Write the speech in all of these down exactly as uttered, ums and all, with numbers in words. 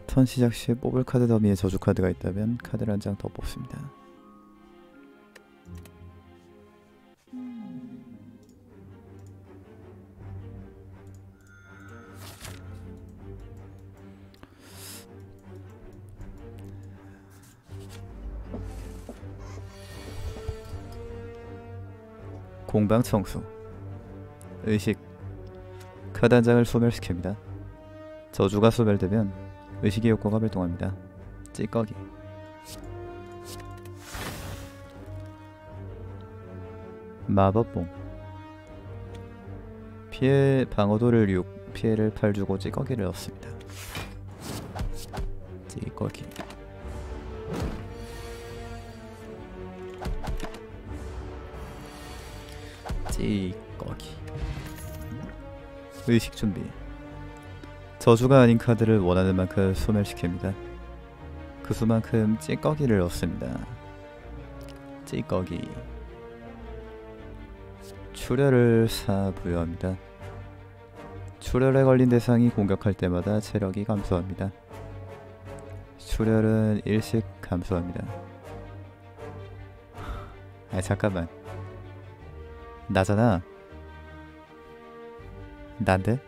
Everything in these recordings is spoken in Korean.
턴 시작 시에 뽑을 카드 더미에 저주 카드가 있다면 카드를 한 장 더 뽑습니다. 공방 청수 의식 카드 한 장을 소멸시킵니다. 저주가 소멸되면 의식의 효과가 발동합니다. 찌꺼기 마법봉 피해 방어도를 육 피해를 팔 주고 찌꺼기를 얻습니다. 찌꺼기 찌꺼기 의식 준비 저주가 아닌 카드를 원하는 만큼 소멸시킵니다. 그 수만큼 찌꺼기를 얻습니다. 찌꺼기 출혈을 사 부여합니다. 출혈에 걸린 대상이 공격할 때마다 체력이 감소합니다. 출혈은 일씩 감소합니다. 아 잠깐만 나잖아. 난데?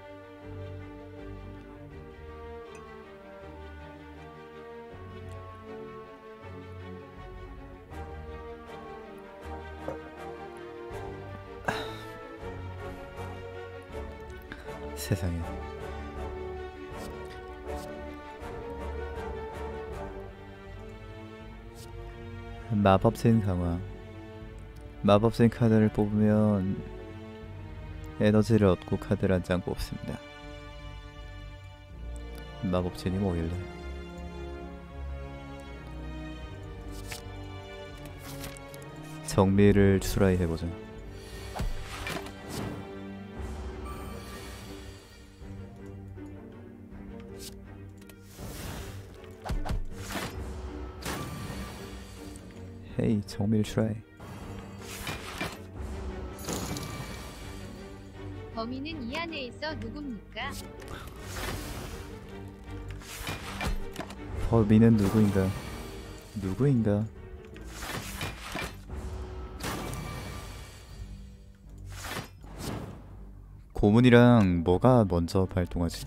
세상에 마법진 강화 마법진 카드를 뽑으면 에너지를 얻고 카드를 한 장 뽑습니다. 마법진이 뭐길래 정미를 추라이 해보자. 헤이 정밀 추라이 범인은 이 안에 있어 누굽니까? 범인은 누구인가? 누구인가? 고문이랑 뭐가 먼저 발동하지?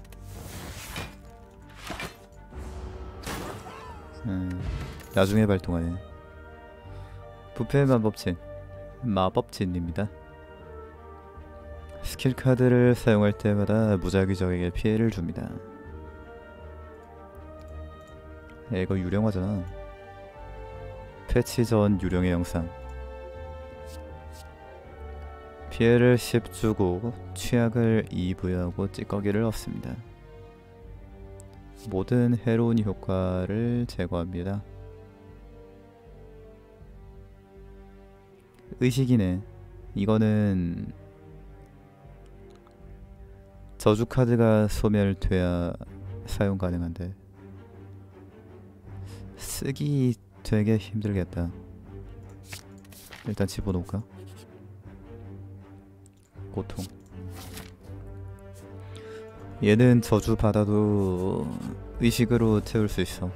음, 나중에 발동하네. 부패 마법진 마법진입니다. 스킬 카드를 사용할 때마다 무작위 적에게 피해를 줍니다. 야, 이거 유령화잖아. 패치 전 유령의 영상. 피해를 십 주고 취약을 이 부여하고 찌꺼기를 얻습니다. 모든 해로운 효과를 제거합니다. 의식이네. 이거는 저주 카드가 소멸돼야 사용 가능한데 쓰기 되게 힘들겠다. 일단 집어넣을까? 고통. 얘는 저주 받아도 의식으로 채울 수 있어.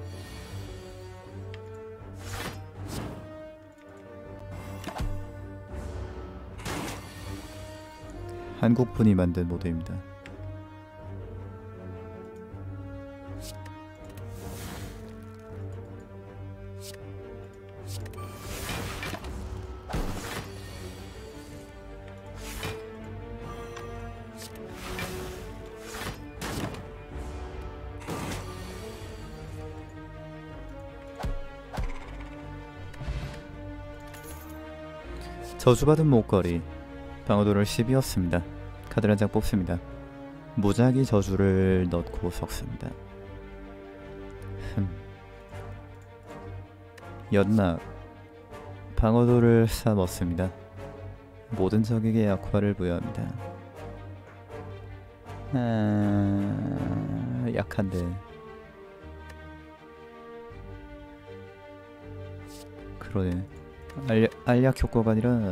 한국분이 만든 모드입니다. 저주받은 목걸이 방어도를 십이었습니다. 카드를 한 장 뽑습니다. 무작위 저주를 넣고 섞습니다. 흠. 연락 방어도를 사 넣습니다. 모든 적에게 약화를 부여합니다. 아... 약한데 그러네. 알, 알약 효과가 아니라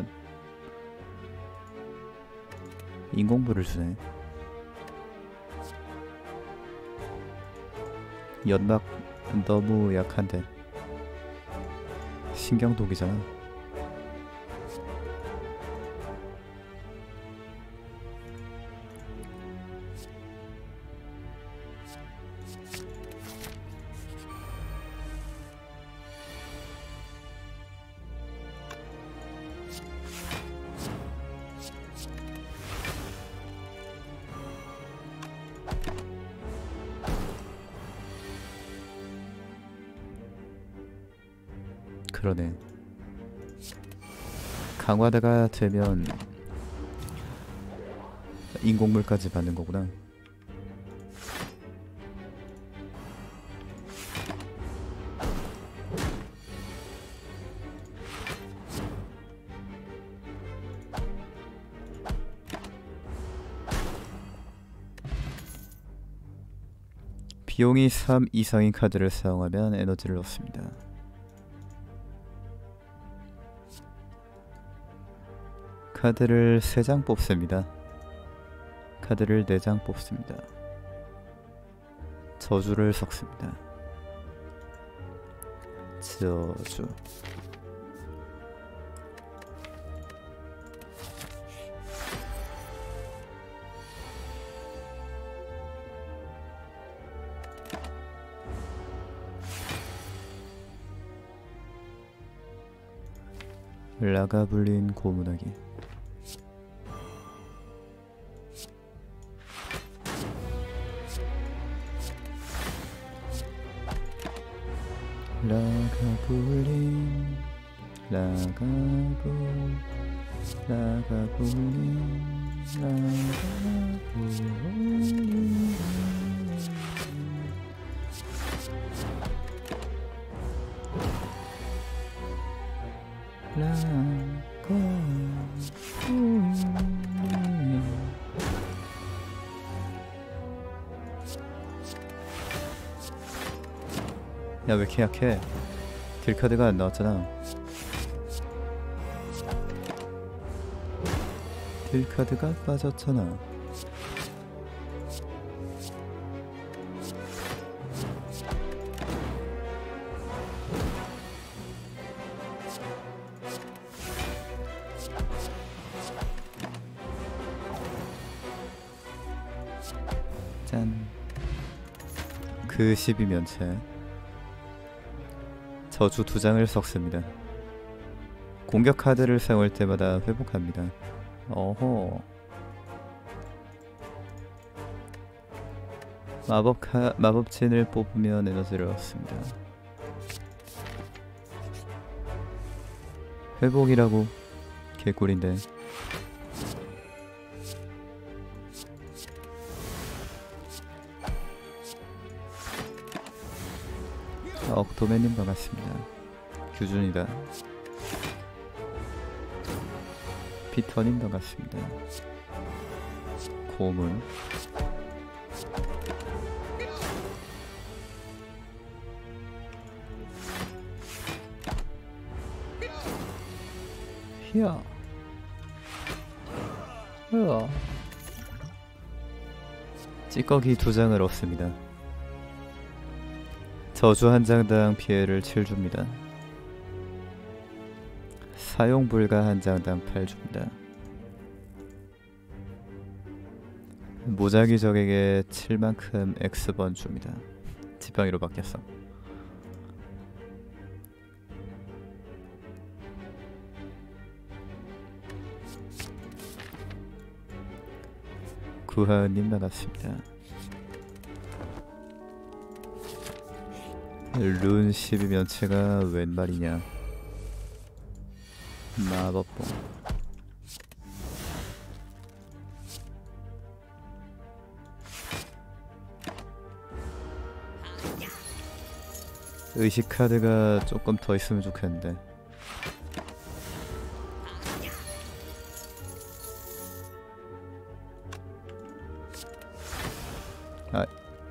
인공불을 주네. 연막 너무 약한데. 신경독이잖아. 그러네. 강화대가 되면 인공물까지 받는 거구나. 비용이 삼 이상인 카드를 사용하면 에너지를 얻습니다. 카드를 세 장 뽑습니다. 카드를 네 장 뽑습니다. 저주를 섞습니다. 저주. 라가블린 고문하기. 라가블린 라가블 라가블린 라가블린 라가블린. 야, 왜 이렇게 약해? 딜카드가 안 나왔잖아. 딜카드가 빠졌잖아. 짠. 그 십이면체. 저주 두 장을 섞습니다. 공격 카드를 사용할 때마다 회복합니다. 어허. 마법 카 마법진을 뽑으면 에너지를 얻습니다. 회복이라고 개꿀인데. 억도맨님 반갑습니다. 규준이다. 피터님 반갑습니다. 고문. 히야. 히야. 찌꺼기 두 장을 얻습니다. 저주 한 장당 피해를 칠 줍니다. 사용 불가 한 장당 팔 줍니다. 무작위 적에게 칠만큼 X번 줍니다. 지팡이로 바뀌었어. 구하은님 나갔습니다. 룬 십이면체가 웬 말이냐. 마법봉. 의식 카드가 조금 더 있으면 좋겠는데. 아.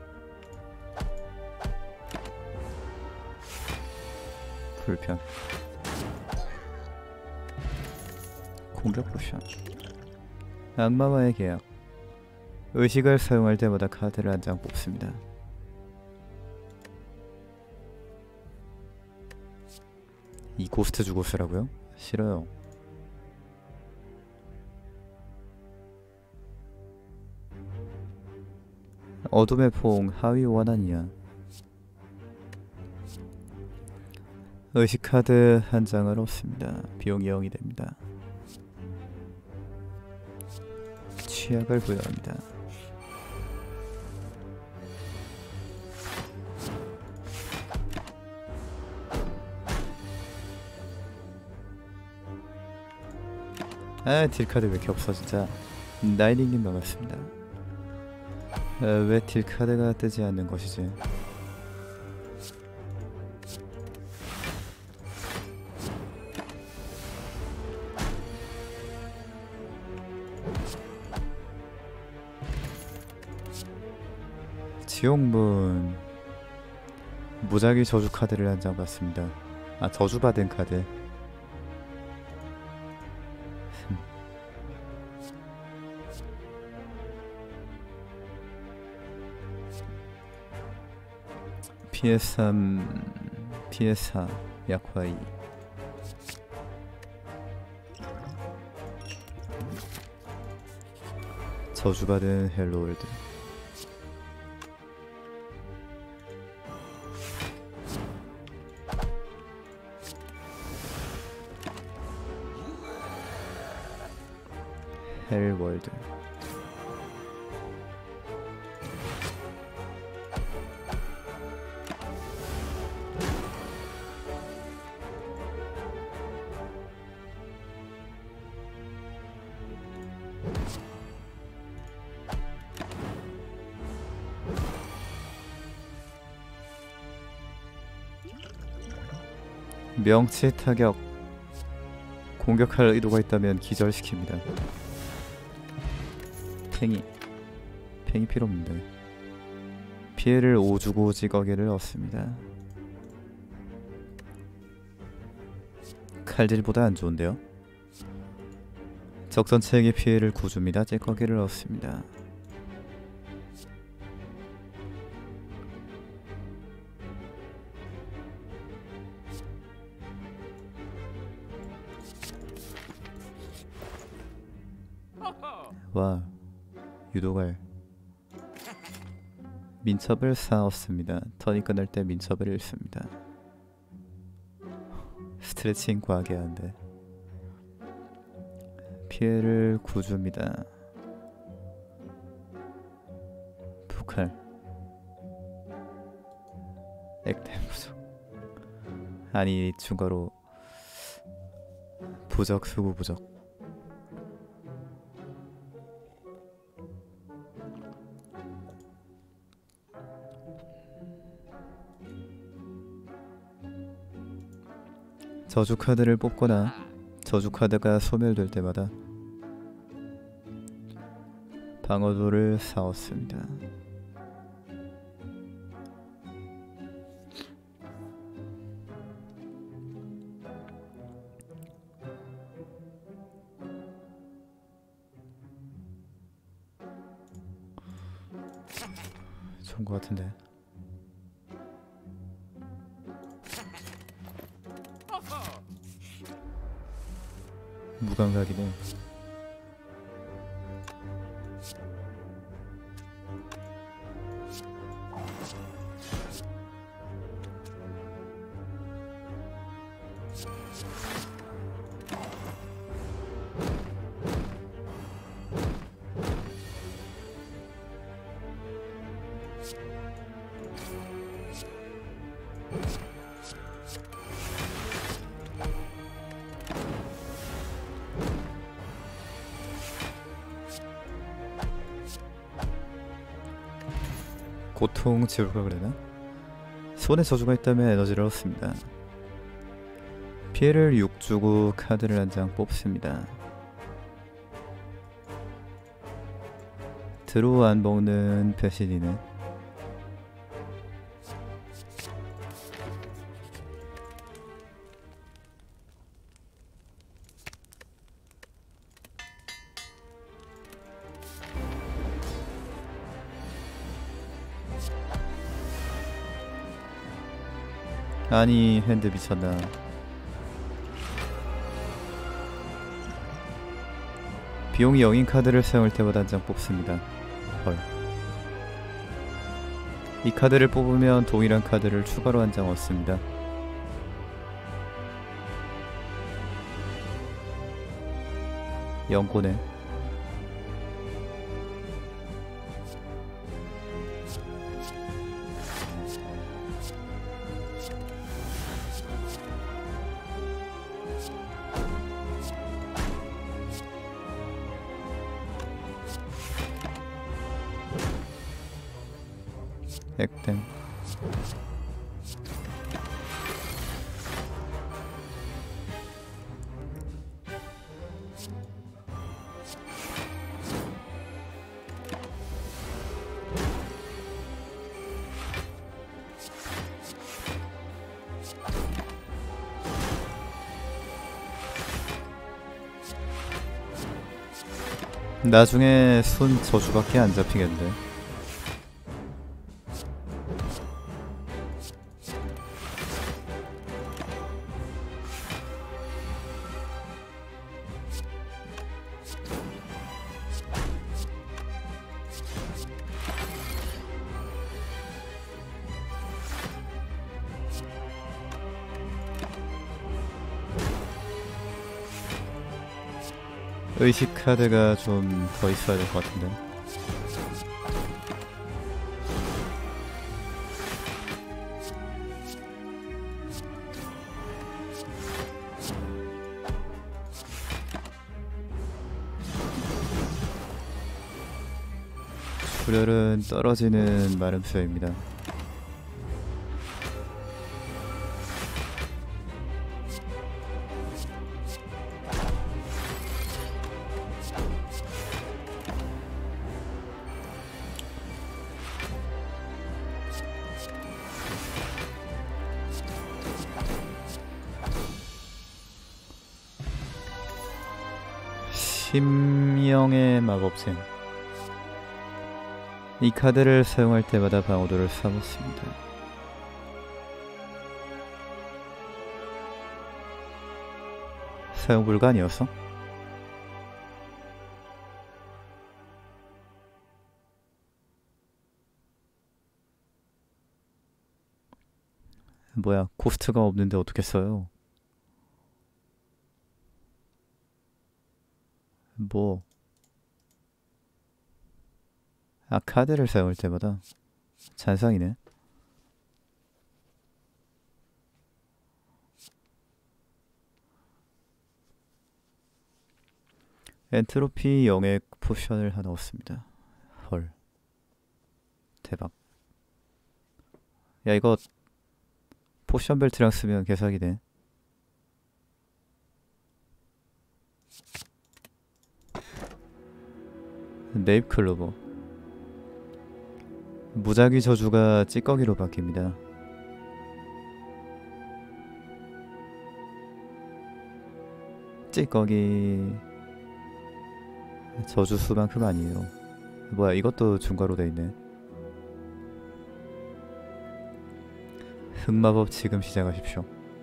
불편. 공격 포션. 악마와의 계약. 의식을 사용할 때마다 카드를 한 장 뽑습니다. 이 고스트 주고 쓰라고요? 싫어요. 어둠의 포옹 하위 원한이야. 의식 카드 한 장을 얻습니다. 비용이 영이 됩니다. 취약을 부여합니다. 아, 딜카드 왜 이렇게 없어 진짜. 나이닝님 반갑습니다. 아, 왜 딜카드가 뜨지 않는 것이지? 지옥문 무작위 저주 카드를 한 장 받습니다. 아, 저주받은 카드. 피에스 삼, 피에스 사, 약화 이. 저주받은 헬로월드. 헬월드. 명치 타격. 공격할 의도가 있다면 기절시킵니다. 팽이 팽이 필요 없는데. 피해를 오 주고 찌꺼기를 얻습니다. 칼질보다 안 좋은데요? 적 전체에게 피해를 구 줍니다. 찌꺼기를 얻습니다. 와, 유도갈. 민첩을 쌓았습니다. 턴이 끝날 때 민첩을 잃습니다. 스트레칭 과하게 하는데. 피해를 구 줍니다. 북할. 액땜 부족. 아니, 추가로 부적, 수구 부적. 저주 카드를 뽑거나 저주 카드가 소멸될 때마다 방어도를 쌓았습니다. 좋은 것 같은데. 무감각이네. 고통 지울까 그래나? 손에 저주가 있다면 에너지를 얻습니다. 피해를 육 주고 카드를 한 장 뽑습니다. 드로우 안 먹는 배신이네. 아니, 핸드 미쳤나. 비용이 영인 카드를 사용할 때마다 한 장 뽑습니다. 헐. 이 카드를 뽑으면 동일한 카드를 추가로 한 장 얻습니다. 영고네. 액땜. 나중에 손 저주밖에 안 잡히겠는데. 의식 카드가 좀 더 있어야 될 것 같은데. 출혈은 떨어지는 마름수여입니다. 심령의 마법생. 이 카드를 사용할 때마다 방어도를 삼았습니다. 사용 불가이었어? 뭐야, 코스트가 없는데 어떻게 써요? 뭐? 아, 카드를 사용할 때마다 잔상이네. 엔트로피 영의 포션을 하나 얻습니다. 헐, 대박. 야, 이거 포션 벨트랑 쓰면 개사기네. 네잎클로버. 무작위 저주가 찌꺼기로 바뀝니다. 찌꺼기. 저주 수만큼 아니에요. 뭐야, 이것도 중과로 돼있네. 흑마법 지금 시작하십시오.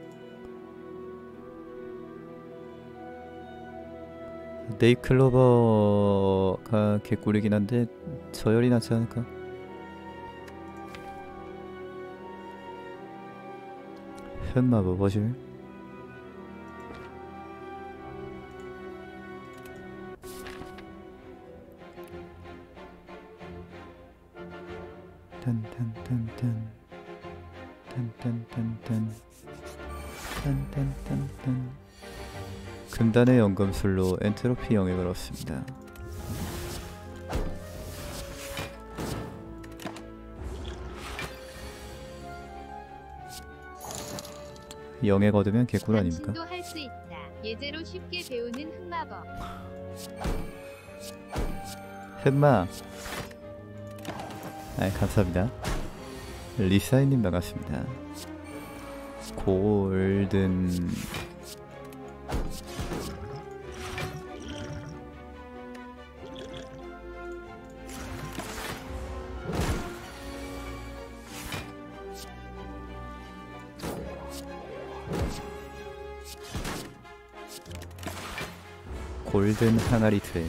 네잎클로버가 개꿀이긴 한데 저열이 낫지 않을까? 흑마법 어질. 딴딴딴딴 딴딴딴딴 딴딴딴딴. 금단의 연금술로 엔트로피 영역을 얻습니다. 영액 얻으면 개꿀 아닙니까? 당신도 할 수 있다. 예제로 쉽게 배우는 흑마법. 흑마. 아, 감사합니다. 리사이님 반갑습니다. 골든. 골든 항아리 트레이.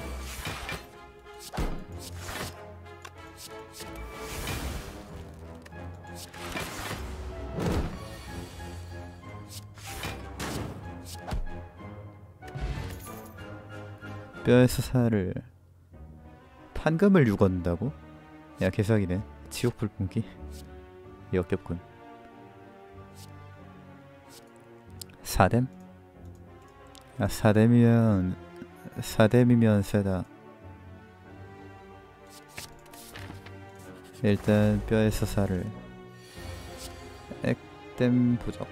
뼈에서 살을 판금을 육 얻는다고? 야 개사기네. 지옥 불공기 역겹군. 사뎀? 아 사뎀이면 사뎀이면 세다. 일단 뼈에서 살을 액땜 부적.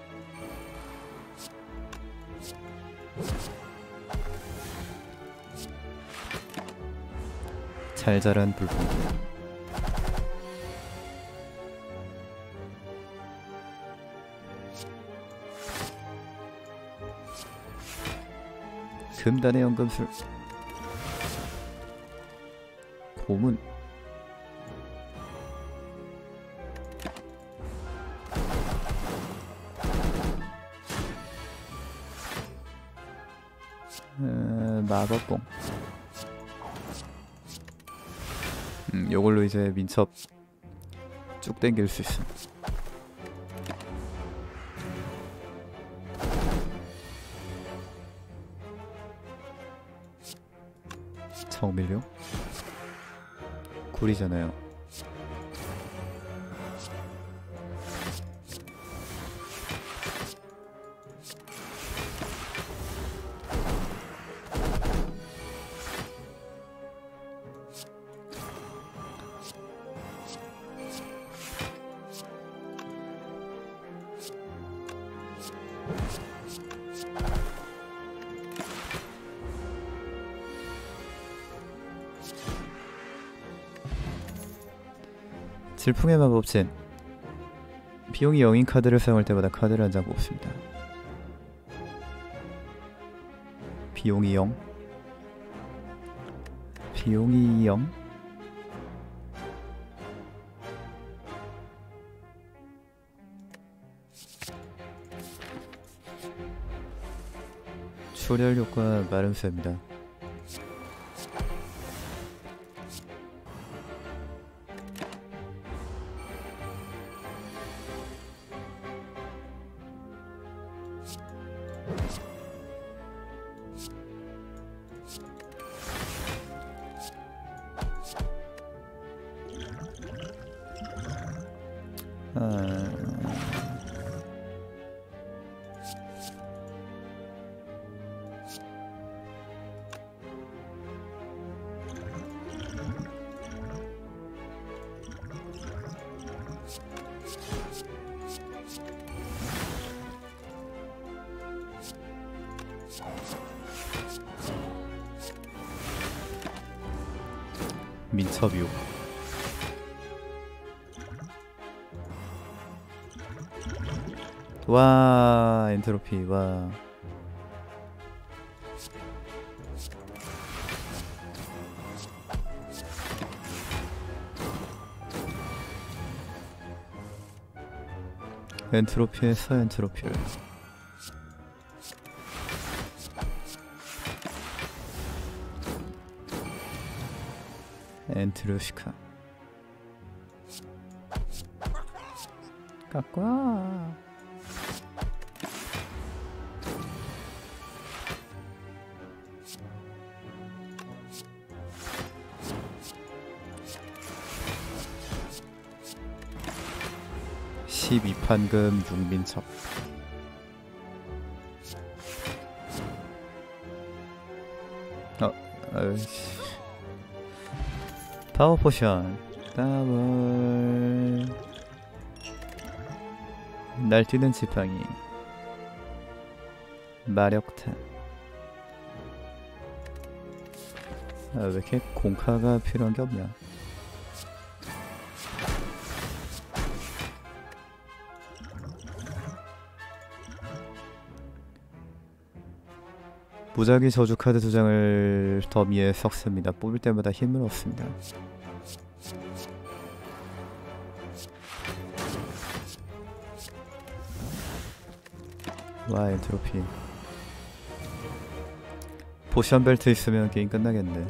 잘 자란 불공기. 금단의 연금술. 고문. 어, 마법봉. 음, 요걸로 이제 민첩 쭉 당길 수 있어. 정밀용? 굴이잖아요. 질풍의 마법진. 비용이 영인 카드를 사용할 때마다 카드를 한 장 뽑습니다. 비용이 영. 비용이 영. 출혈 효과 마름수입니다. 민첩이요. 와 엔트로피. 와 엔트로피에서 엔트로피를. 엔트로시카. 까까. 십이 판금 육 민첩. 어, 어이씨. 파워 포션. 더블. 날뛰는 지팡이. 마력탄. 아, 왜 이렇게 공카가 필요한 게 없냐? 무작위 저주 카드 두 장을 더미에 섞습니다. 뽑을 때마다 힘을 얻습니다. 와 엔트로피. 포션 벨트 있으면 게임 끝나겠네.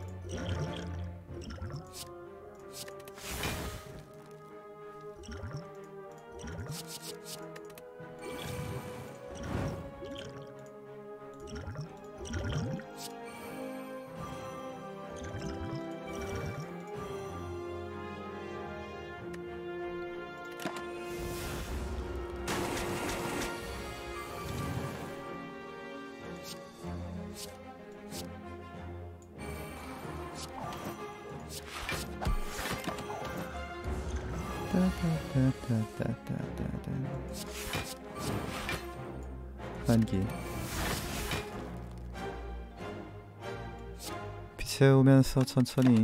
환기 비채우면서 천천히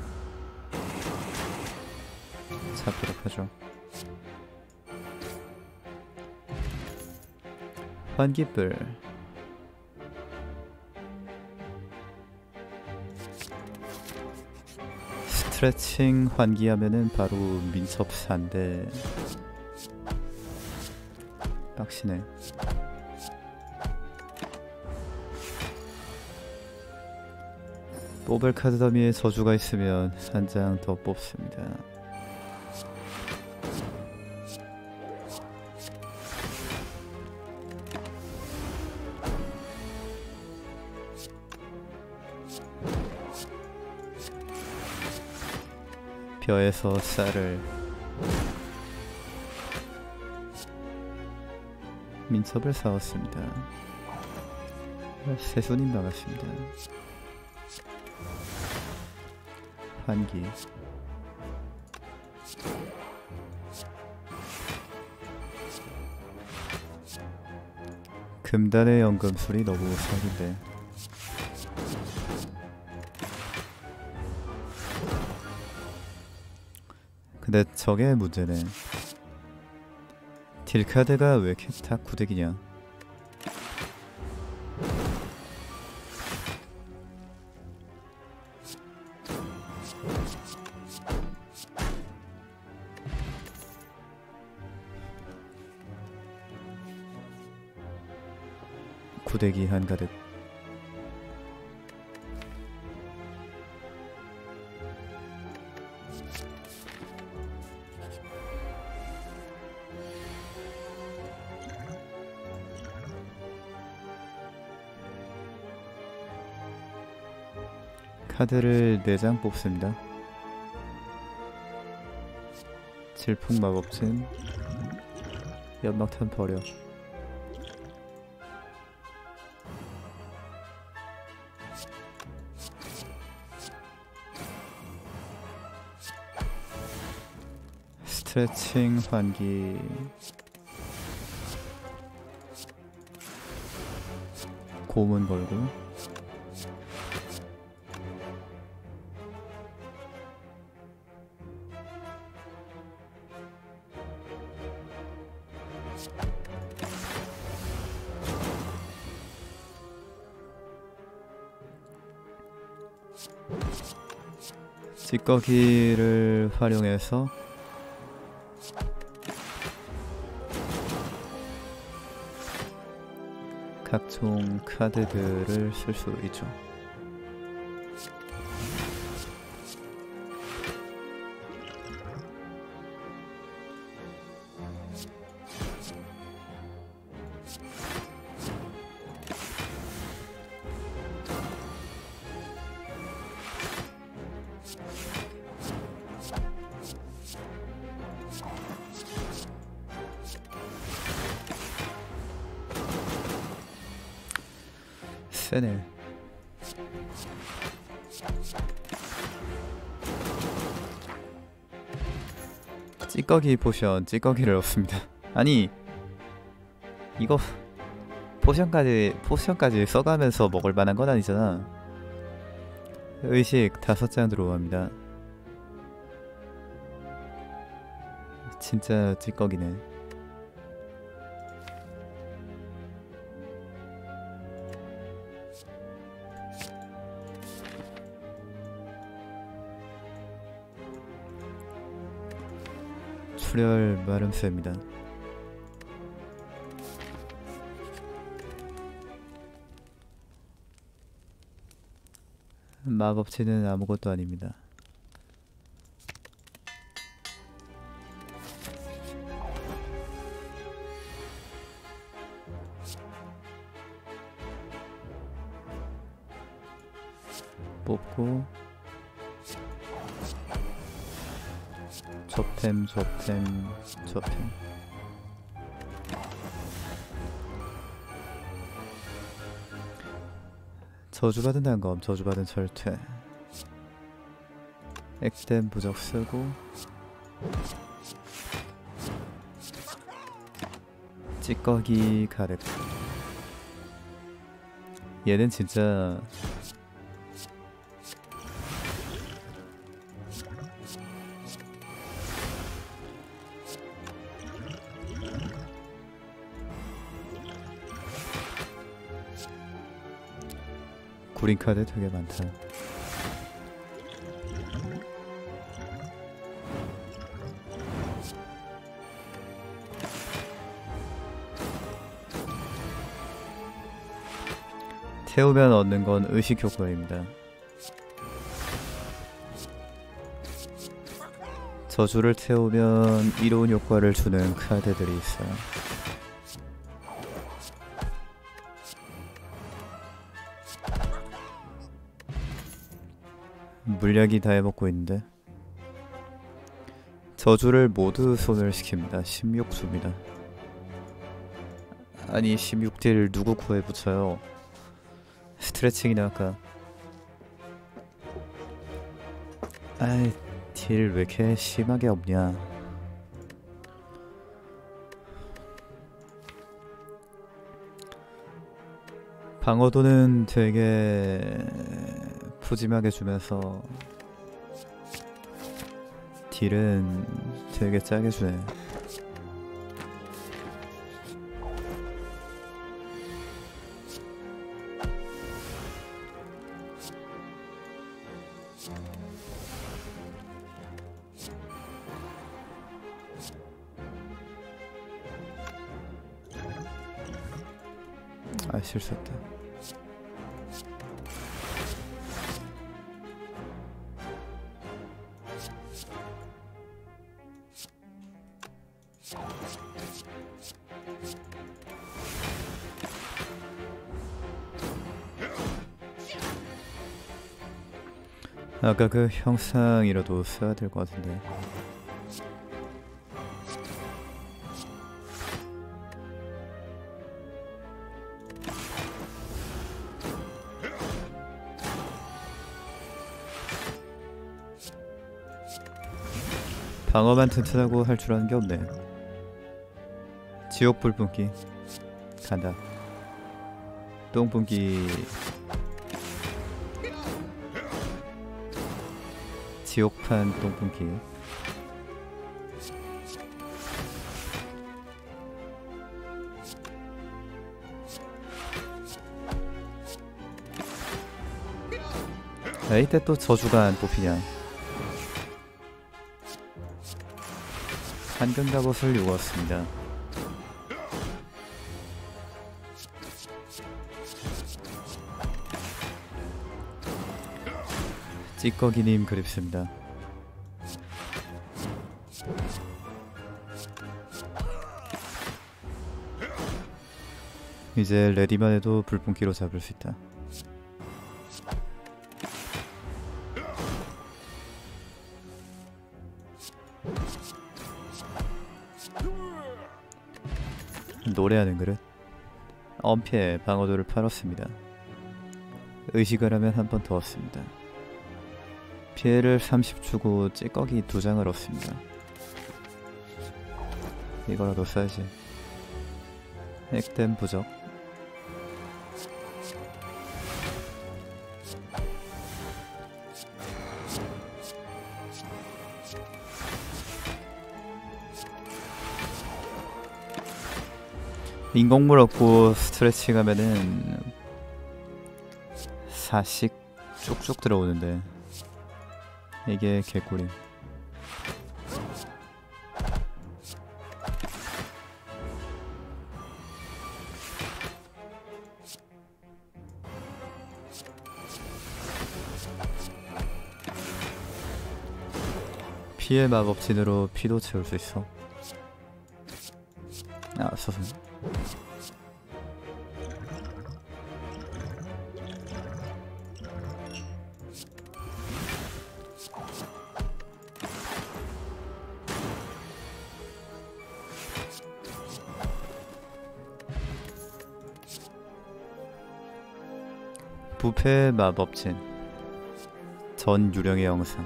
잡도록 하죠. 환기불 스트레칭 환기하면은 바로 민첩사인데 빡시네. 뽑을 카드 더미에 저주가 있으면 한 장 더 뽑습니다. 벼에서 쌀을 민첩을 사왔습니다. 세손님 반갑습니다. 환기 금단의 연금술이 너무 사기인데 근데 저게 문제네. 딜카드가 왜 이렇게 다 구덱이냐. 구덱이 한가득. 카드를 네 장 뽑습니다. 질풍 마법진, 연막탄 버려. 스트레칭 환기. 고문 걸고. 찌꺼기를 활용해서 각종 카드들을 쓸 수 있죠. 세네. 찌꺼기 포션, 찌꺼기를 얻습니다. 아니 이거 포션까지 포션까지 써가면서 먹을 만한 건 아니잖아. 의식 다섯 장 들어갑니다. 진짜 찌꺼기네. 출혈 마름쇠입니다. 마법치는 아무것도 아닙니다. 뽑고 저템 저템 저템 저주받은 단검 저주받은 철퇴 액땜 부적 쓰고 찌꺼기 가득. 얘는 진짜 구린 카드 되게 많다. 태우면 얻는 건 의식 효과입니다. 저주를 태우면 이로운 효과를 주는 카드들이 있어요. 물약이 다 해먹고 있는데 저주를 모두 소멸시킵니다. 십육 수입니다. 아니 십육 딜 누구 코에 붙여요. 스트레칭이나 할까. 아이 딜 왜 이렇게 심하게 없냐. 방어도는 되게 푸짐하게 주면서 딜은 되게 짜게 주네. 아 실수했다. 아까 그 형상이라도 써야 될 것 같은데. 방어만 튼튼하고 할 줄 아는 게 없네. 지옥 불뿜기 간다. 똥뿜기 지옥판 똥뿜기. 아, 이때 또 저주가 안 뽑히냐. 한근 갑옷을 입었습니다. 찌꺼기님 그립습니다. 이제 레디만 해도 불뿜기로 잡을 수 있다. 노래하는 그릇. 엄폐 방어도를 팔았습니다. 의식을 하면 한 번 더 얻습니다. 피해를 삼십 주고 찌꺼기 두 장을 얻습니다. 이거라도 써야지. 액땜 부적. 인공물 얻고 스트레칭 하면은 사씩 쭉쭉 들어오는데 이게 개꿀임. 피해 마법진으로 피도 채울 수 있어. 아, 서서. 부패 마법진 전 유령의 영상.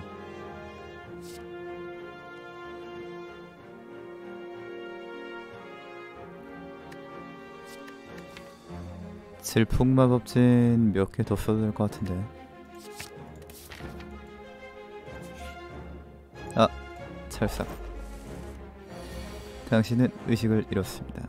질풍 마법진 몇 개 더 써도 될 것 같은데. 아, 찰싹. 당신은 의식을 잃었습니다.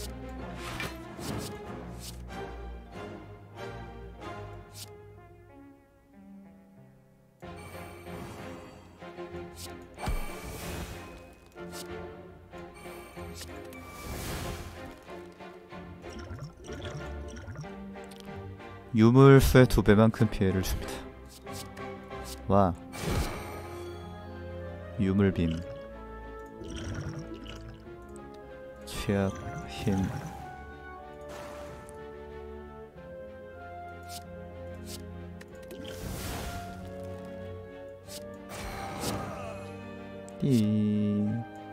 유물수의 두 배만큼 피해를 줍니다. 와. 유물빔. 취약, 힘. 띠.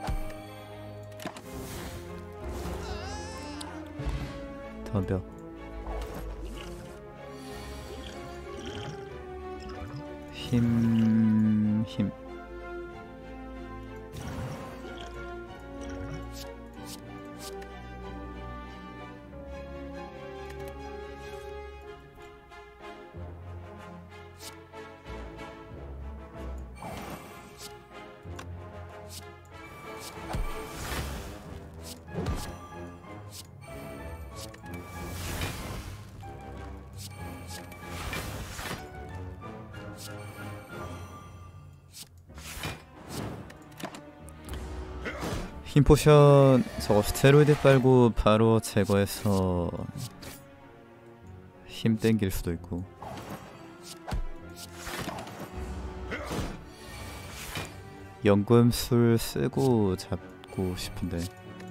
덤벼. 힘, 힘. 힘 포션 저거 스테로이드 빨고 바로 제거해서 힘 땡길 수도 있고. 연금술 쓰고 잡고 싶은데.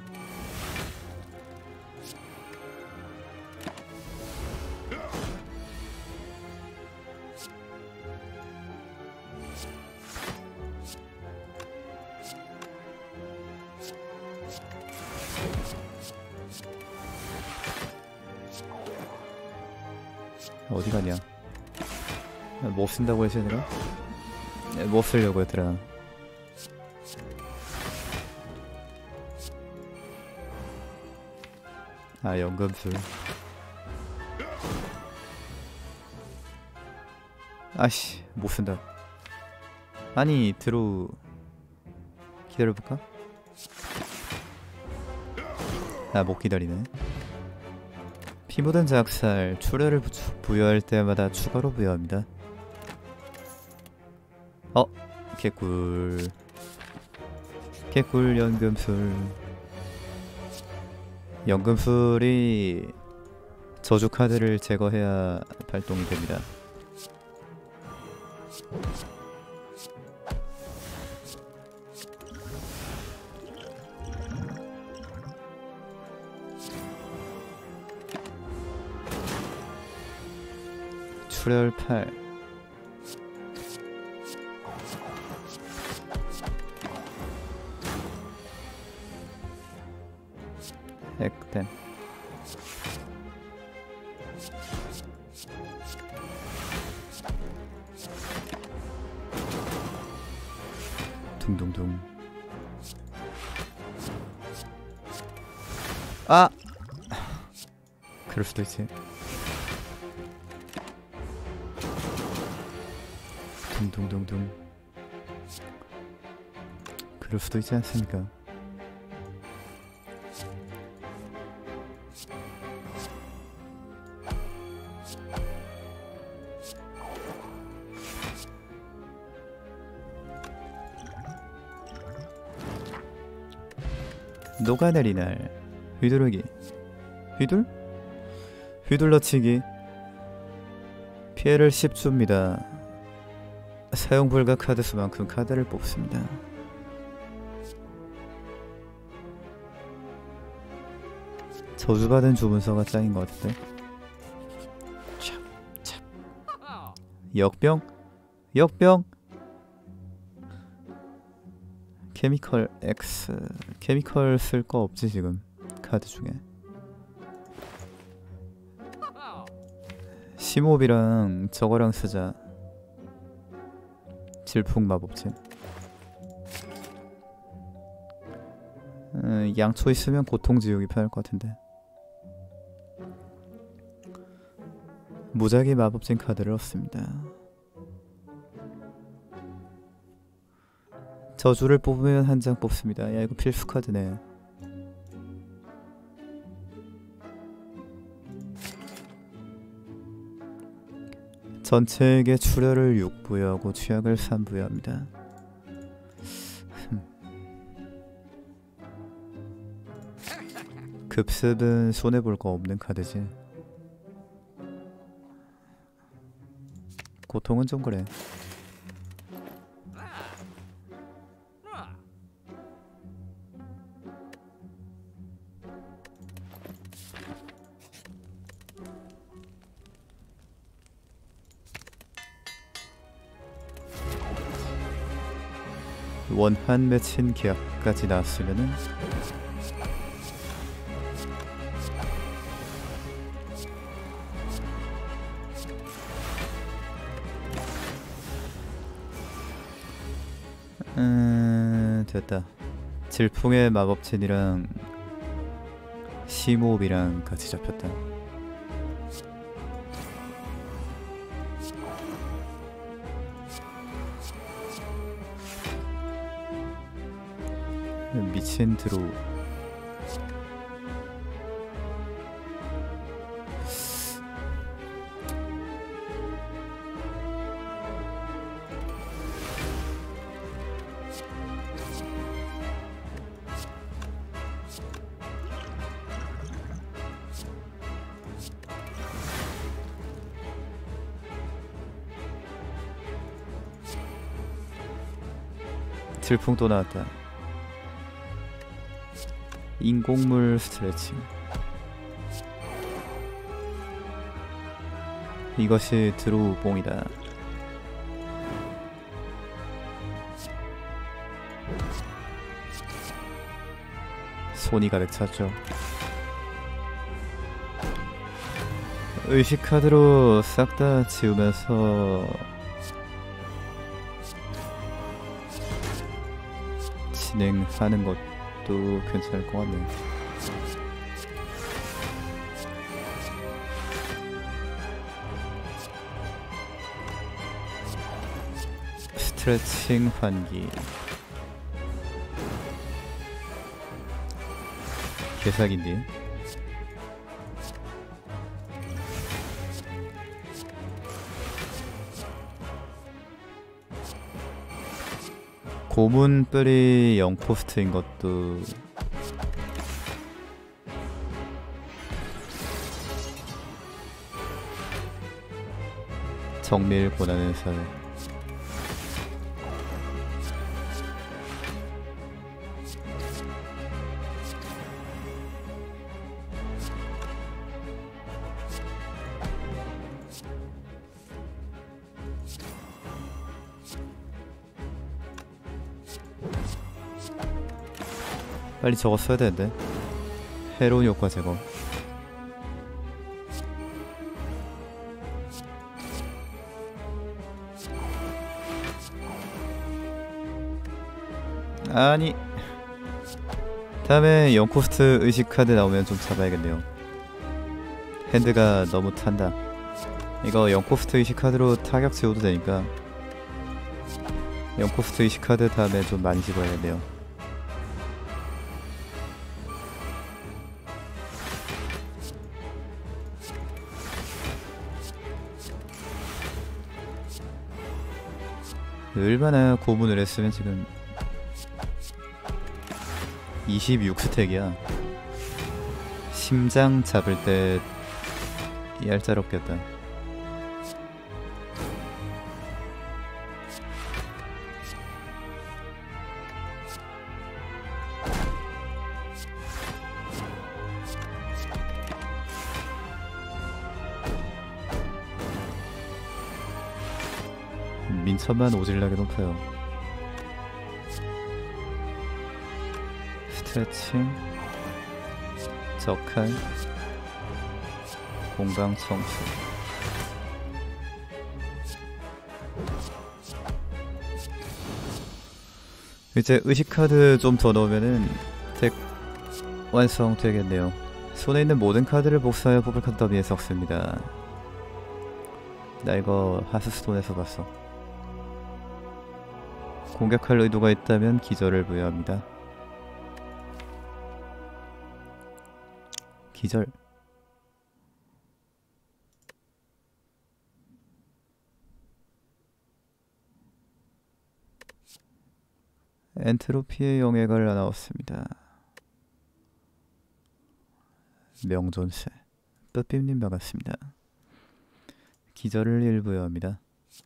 어디 가냐? 뭐 쓴다고 해서 얘들아? 뭐 쓰려고 얘들아? 아, 연금술. 아씨, 못 쓴다. 아니, 드로우 기다려볼까? 아, 못 기다리네. 피 묻은 작살, 출혈을 부, 부여할 때마다 추가로 부여합니다. 어? 개꿀. 개꿀 연금술. 연금술이 저주 카드를 제거해야 발동이 됩니다. 출혈 팔. 액땜. 둥둥둥. 아! 그럴 수도 있지. 둥둥둥둥. 그럴 수도 있지 않습니까? 녹아내리 날. 휘두르기. 휘둘? 휘둘러치기. 피해를 십 줍니다. 사용 불가 카드 수만큼 카드를 뽑습니다. 저주받은 주문서가 짱인 것 같은데. 참, 참. 역병? 역병? 케미컬 X. 케미컬 쓸 거 없지 지금 카드 중에. 심호흡이랑 저거랑 쓰자. 질풍 마법진. 음, 양초 있으면 고통지우기 편할 것 같은데. 무작위 마법진 카드를 얻습니다. 저주를 뽑으면 한 장 뽑습니다. 야 이거 필수 카드네. 전체에게 출혈을 육 부여하고 취약을 삼 부여합니다. 급습은 손해볼 거 없는 카드지. 고통은 좀 그래. 원한 맺힌 계약까지 나왔으면은 음... 됐다. 질풍의 마법진이랑 심호흡이랑 같이 잡혔다. 미친 드로우. 질풍 또 나왔다. 인공물 스트레칭. 이것이 드로우 뽕이다. 손이 가득 찼죠. 의식 카드로 싹 다 지우면서 진행하는 것도 괜찮을 것 같네요. 스트레칭 환기. 개사기인데. 고문뿔이 영 코스트인 것도 정밀 고난의 사회. 빨리 저거 써야 되는데. 해로운 효과 제거. 아니, 다음에 영 코스트 의식 카드 나오면 좀 잡아야겠네요. 핸드가 너무 탄다. 이거 영 코스트 의식 카드로 타격 지워도 되니까 영 코스트 의식 카드 다음에 좀 많이 집어야겠네요. 얼마나 고문을 했으면 지금 이십육 스택이야. 심장 잡을 때 얄짤없겠다. 민첩만 오질나게 높아요. 스트레칭, 적칼, 공방청소. 이제 의식카드 좀 더 넣으면은 덱 완성되겠네요. 손에 있는 모든 카드를 복사하여 뽑을 카드 더미에 섞습니다. 나 이거 하스스톤에서 봤어. 공격할 의도가 있다면 기절을 부여합니다. 기절. 엔트로피의 영예가 나왔습니다. 명존세. 뿌삐님 반갑습니다. 기절을 일부여합니다.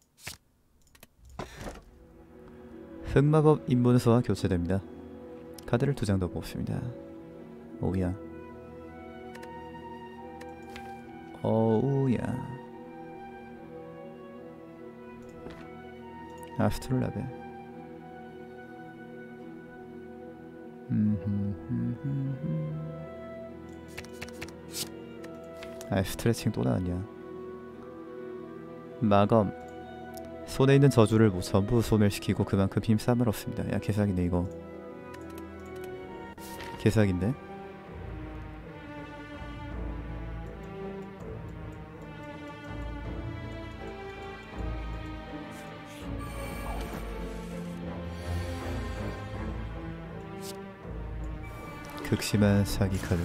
흑마법 입문서와 교체됩니다. 카드를 두 장 더 뽑습니다. 오우야. 어우야. 아스트롤라벨. 아, 스트레칭 또 나왔냐. 마검. 손에 있는 저주를 뭐 전부 소멸시키고 그만큼 힘싸움을 얻습니다. 야, 개사기네 이거. 개사기인데? 극심한 사기 카드.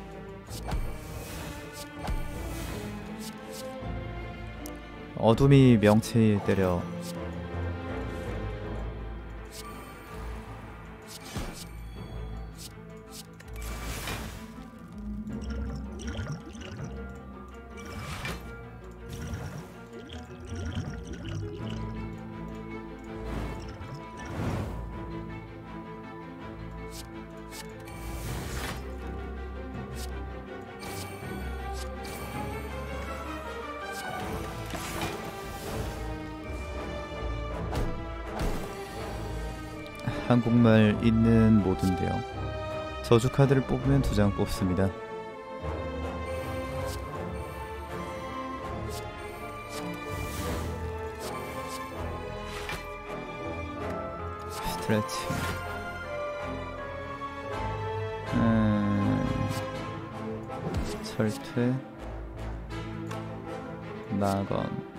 어둠이 명치 때려. 한국말 있는 모드인데요. 저주 카드를 뽑으면 두 장 뽑습니다. 스트레칭. 음... 철퇴. 마검.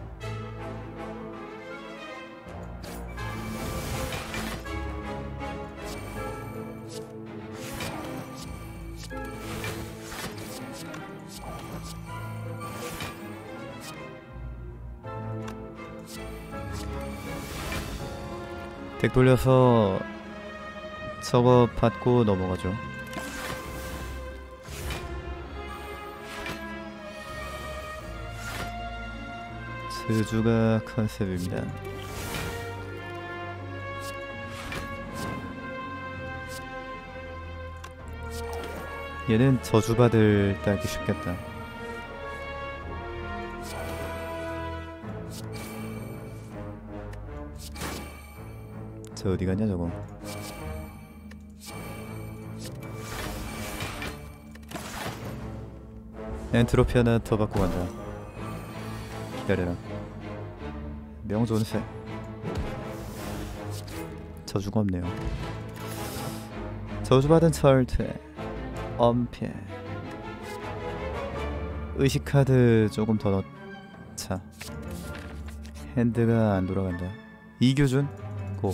덱 돌려서 저거 받고 넘어가죠. 저주가 컨셉입니다. 얘는 저주받을 따기 쉽겠다. 저 어디 갔냐 저거. 엔트로피 하나 더 받고 간다. 기다려라. 명존세. 저주가 없네요. 저주받은 철퇴. 엄폐. 의식카드 조금 더 넣자. 핸드가 안 돌아간다. 이교준 고.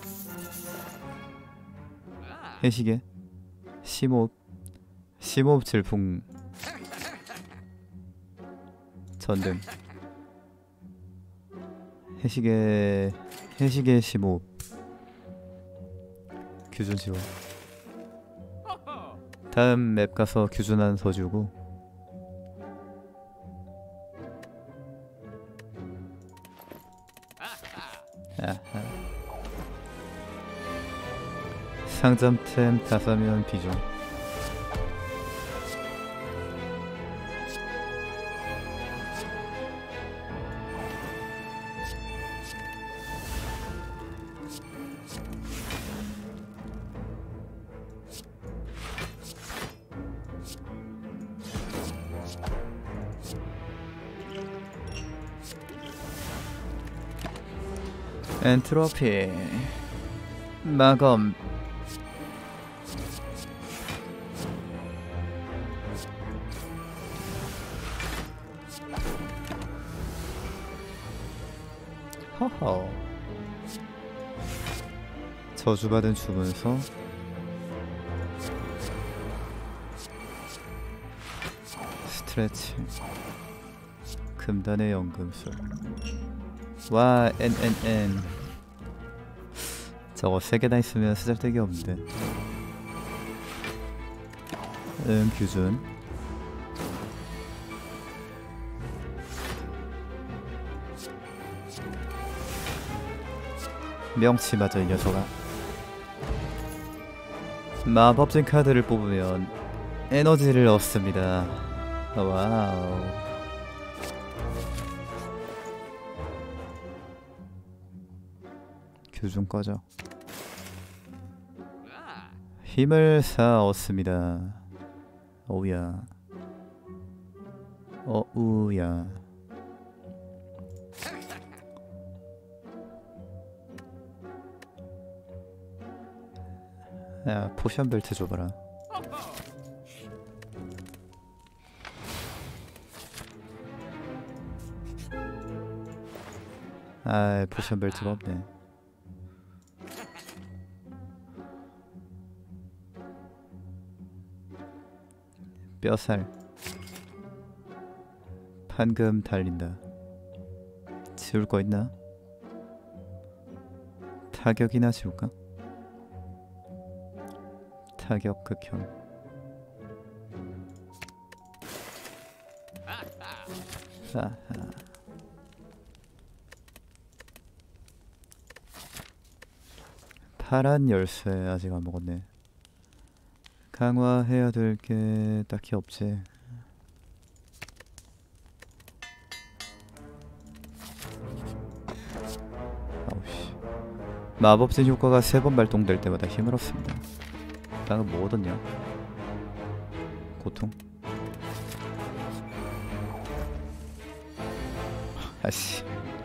해시계. 심호흡. 심호흡 질풍. 전등. 해시계. 해시계 심호흡. 규준 지워. 다음 맵 가서 규준한 서주고. 아하. 상점템 다사면 비중. 엔트로피 마검. 허허. 저주받은 주문서. 스트레칭. 금단의 연금술. 와, 엔엔엔. 저거 세 개나 있으면 쓰잘데기 없는데. 응, 규준. 명치 맞아, 이 녀석아. 마법진 카드를 뽑으면 에너지를 얻습니다. 와우. 규준 꺼져. 힘을 쌓아 얻습니다. 오우야. 어우야. 야, 포션 벨트 줘봐라. 아, 포션 벨트가 없네. 뼈살. 판금 달린다. 지울 거 있나? 타격이나 지울까? 타격 극혐. 아하. 파란 열쇠 아직 안 먹었네. 강화해야 될 게 딱히 없지. 아우씨. 마법진 효과가 세 번 발동될 때마다 힘을 얻습니다. 방금 뭐 얻었냐? 고통? 아씨.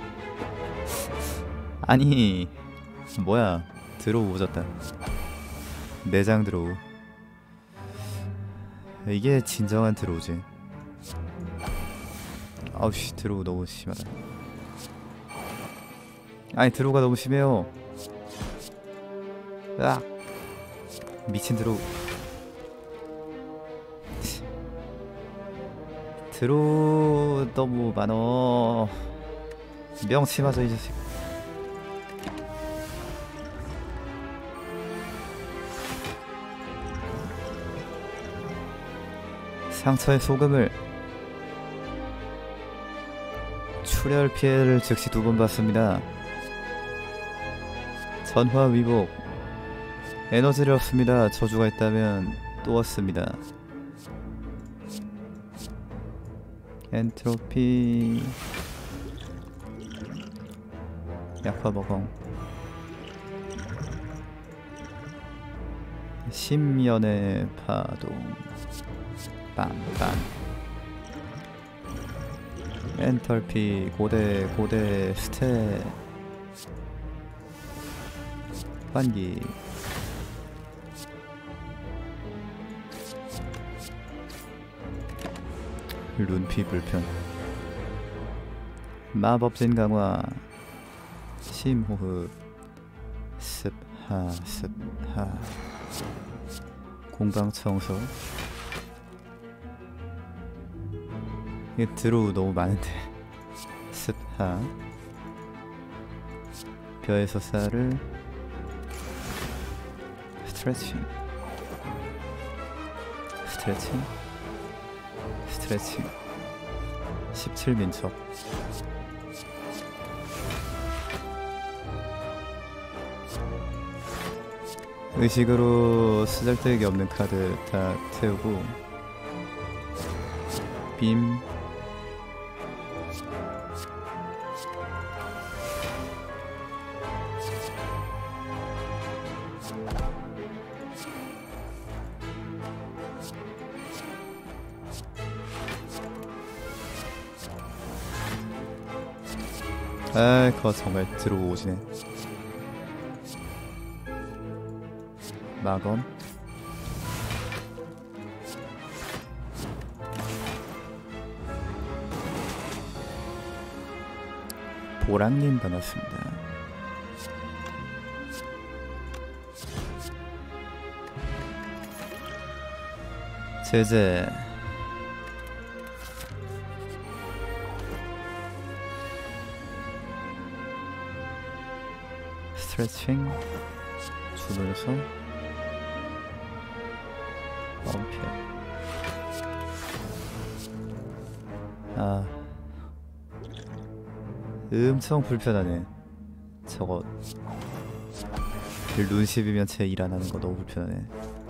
아니 뭐야. 드로우 오졌다. 내장 드로우. 이게 진정한 드로우지. 아우씨, 드로우 너무 심하다. 아니 드로우가 너무 심해요. 아, 미친 드로우. 드로우 너무 많어. 명치 맞아 이 자식. 상처의 소금을. 출혈 피해를 즉시 두 번 받습니다. 전화 위복. 에너지를 얻습니다. 저주가 있다면 또 얻습니다. 엔트로피. 약화 버공. 십년의 파동. 빰빰. 엔털피 고대 고대 스탯. 환기. 룬피 불편. 마법진 강화. 심호흡. 습하 습하. 공방청소. 이게 드로우 너무 많은데. 습하. 벼에서 쌀을. 스트레칭. 스트레칭. 스트레칭. 십칠 민첩. 의식으로 쓰잘데기 없는 카드 다 태우고. 빔. 아, 그거 정말 들어오지네. 마검. 보랑님 반갑습니다. 제제. 스트레칭 주면서 엄폐. 아, 엄청 불편하네. 저거 룬십이면 제 일 안 하는 거 너무 불편하네.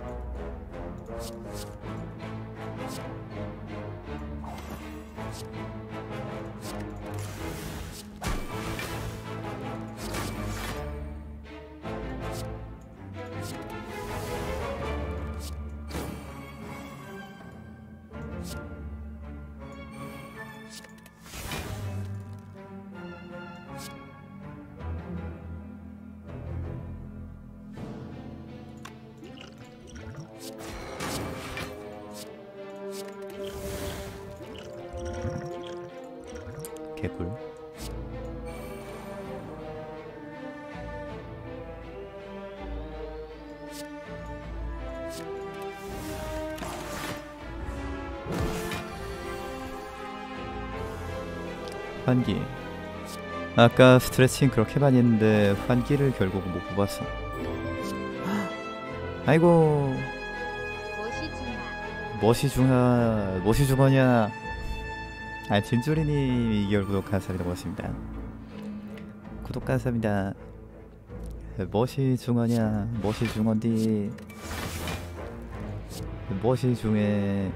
개꿀. 환기. 아까 스트레칭 그렇게 많이 했는데 환기를 결국 못 뽑았어. 아이고. 멋이 중하. 멋이 중하. 멋이 중하냐. 아, 진주리님 이 개월 구독 감사합니다. 고맙습니다. 구독 감사합니다. 멋이 중하냐. 멋이 중한디. 멋이 중해.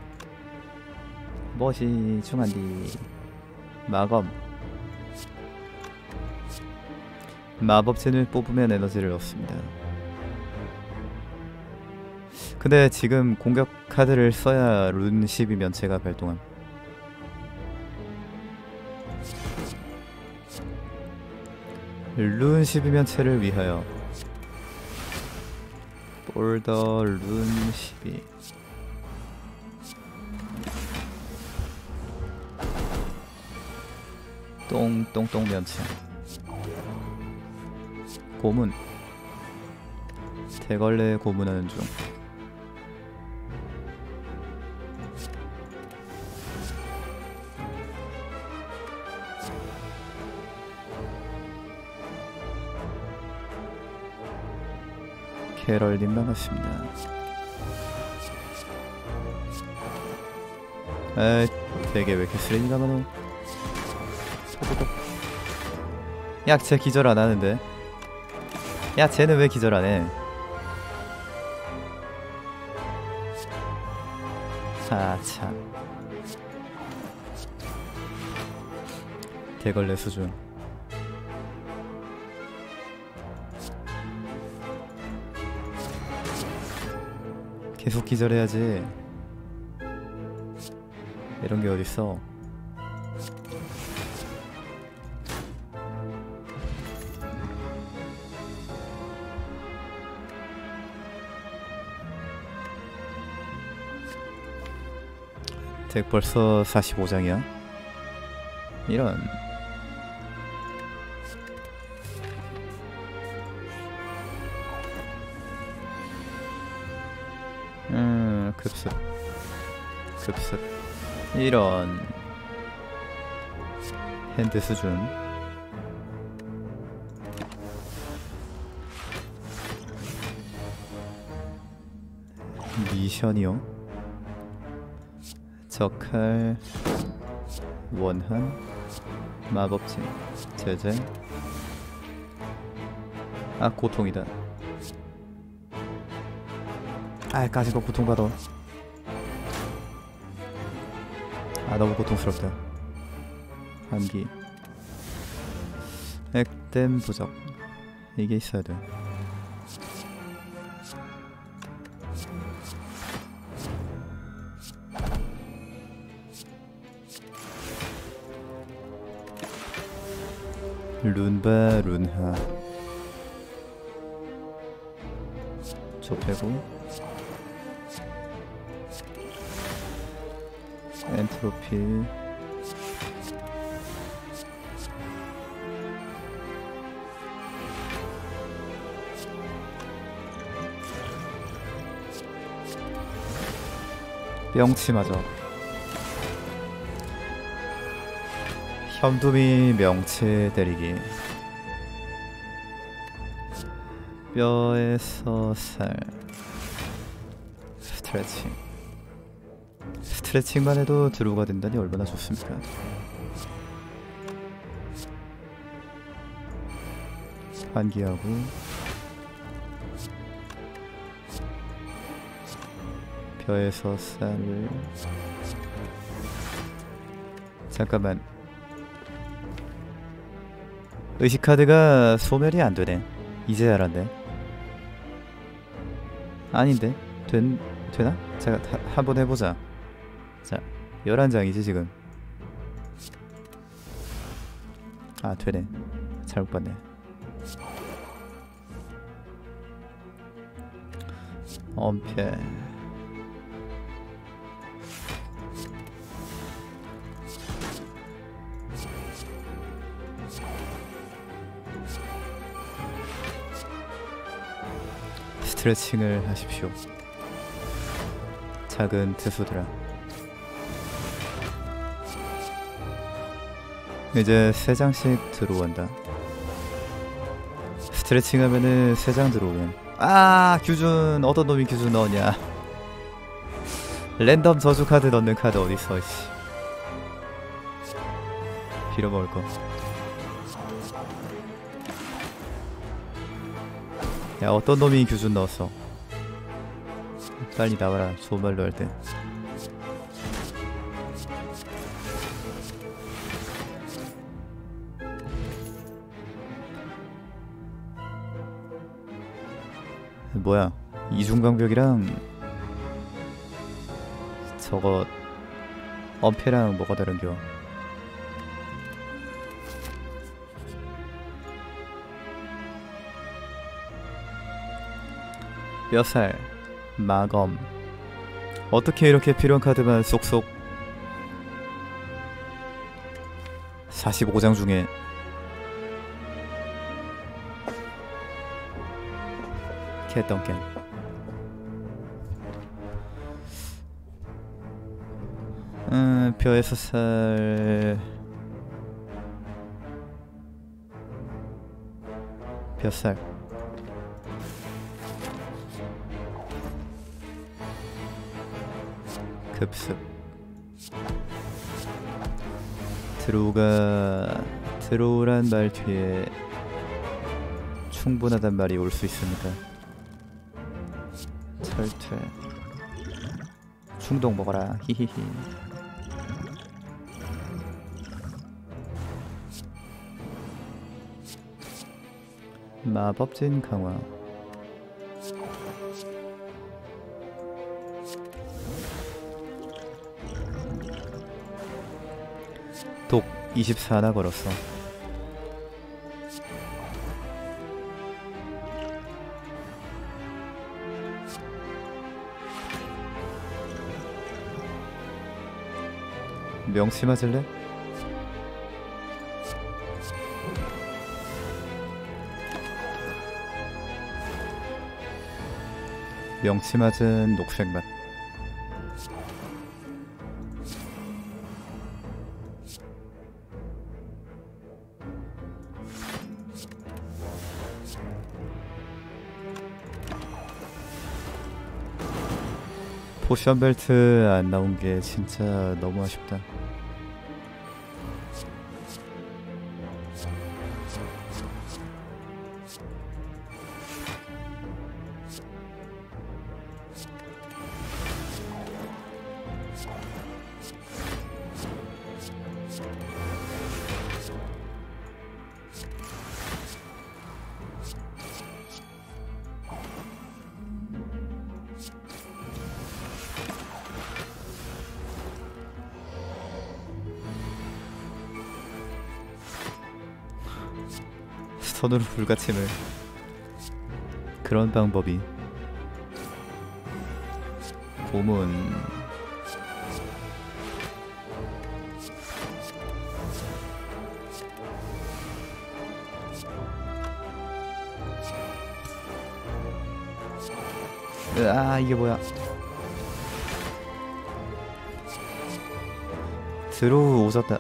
멋이 중한디. 마검. 마법진을 뽑으면 에너지를 얻습니다. 근데 지금 공격 카드를 써야 룬 십이면 제가 발동함. 룬 십이면 채를 위하여 볼더 룬 십이. 똥똥똥 면체. 고문. 대걸레 고문하는 중. 캐럴님 반갑습니다. 에이, 되게 왜 이렇게 쓰레기가 많어. 야, 쟤 기절 안 하는데. 야, 쟤는 왜 기절 안 해? 아, 참. 대걸레 수준. 계속 기절해야지. 이런 게 어딨어. 덱 벌써 사십오 장이야? 이런. 음, 급습. 급습. 이런. 핸드 수준. 미션이요? 적할. 원한. 마법진. 제재. 아, 고통이다. 아, 까지도 고통받아. 아, 너무 고통스럽다. 한기. 액땜 부적. 이게 있어야 돼. 룬바 룬하 저 빼고 엔트로피 명치마저 현두미 명치 때리기 뼈에서 살 스트레칭 스트레칭만 해도 드로우가 된다니 얼마나 좋습니까. 환기하고 뼈에서 쌀을 잠깐만 의식카드가 소멸이 안되네. 이제 알았네. 아닌데 된.. 되나? 제가 다, 한번 해보자. 자 열한 장이지 지금. 아 되네. 잘못 봤네. 엄폐 스트레칭을 하십시오. 작은 트수들아. 이제 세 장씩 들어온다. 스트레칭 하면은 세 장 들어오면 아 규준 어떤 놈이 규준 넣었냐. 랜덤 저주 카드 넣는 카드 어딨어 씨. 빌어먹을 거. 야 어떤 놈이 규준 넣었어. 빨리 나와라 좋은 말로 할 때. 뭐야 이중강벽이랑 저거 엄폐랑 뭐가 다른겨. 뼈살 마검 어떻게 이렇게 필요한 카드만 쏙쏙. 사십오 장 중에 개똥겜. 음 뼈에서 살 뼈살 급습. 드로우가 드로우란 말 뒤에 충분하단 말이 올 수 있습니다. 철퇴 충동 먹어라 히히히. 마법진 강화 독 이십사나 걸었어. 명치 맞을래? 명치 맞은 녹색 맛. 포션 벨트 안 나온 게 진짜 너무 아쉽다. 선으로 불가침을. 그런 방법이. 고문. 아, 이게 뭐야? 드로우 오졌다.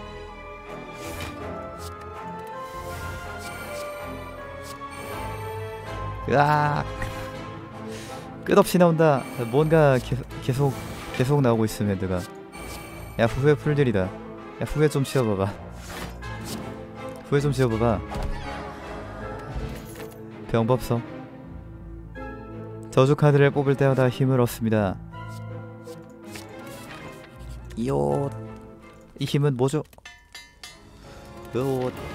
으악! 끝없이 나온다. 뭔가 계속 계속, 계속 나오고 있음. 헤드가. 야, 후회 풀들이다. 야, 후회 좀 치워봐봐. 후회 좀 치워봐봐. 병법서. 저주 카드를 뽑을 때마다 힘을 얻습니다. 이옷. 이 힘은 뭐죠? 요옷.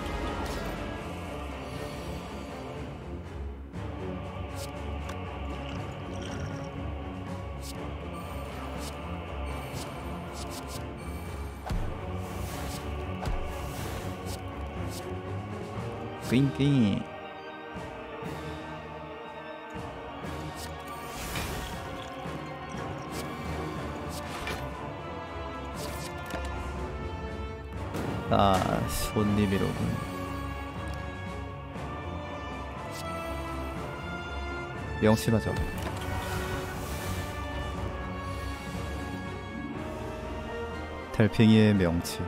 낑낑. 아, 손님이로군. 명심하죠. 달팽이의 명치.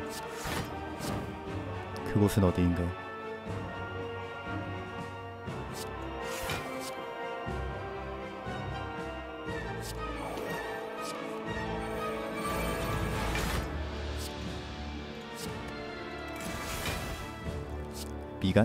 그곳은 어디인가? 미간?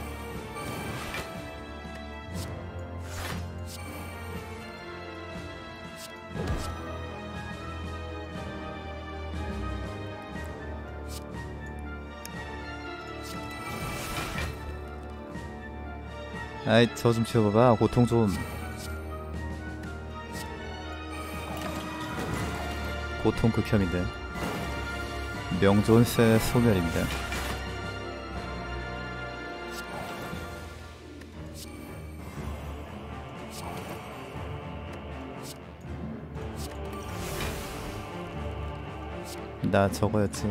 아이, 저 좀 치워봐봐. 고통 좀. 고통 극혐인데. 명존세 소멸입니다. 나 저거였지.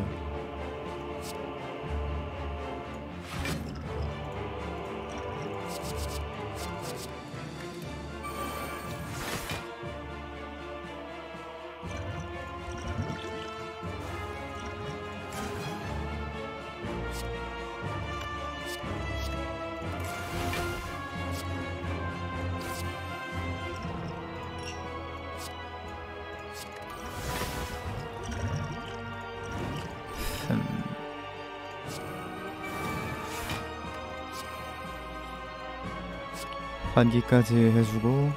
환기까지 해주고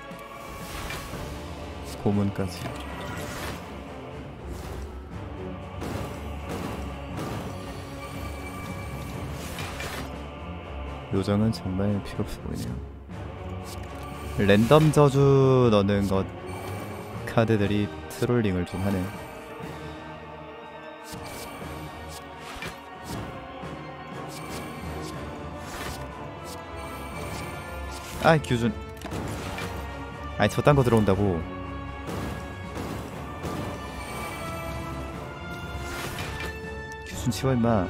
고문까지. 요정은 정말 필요 없어 보이네요. 랜덤 저주 넣는 것 카드들이 트롤링을 좀 하네. 아이, 규준. 아이, 저딴 거 들어온다고. 규준 치워 임마.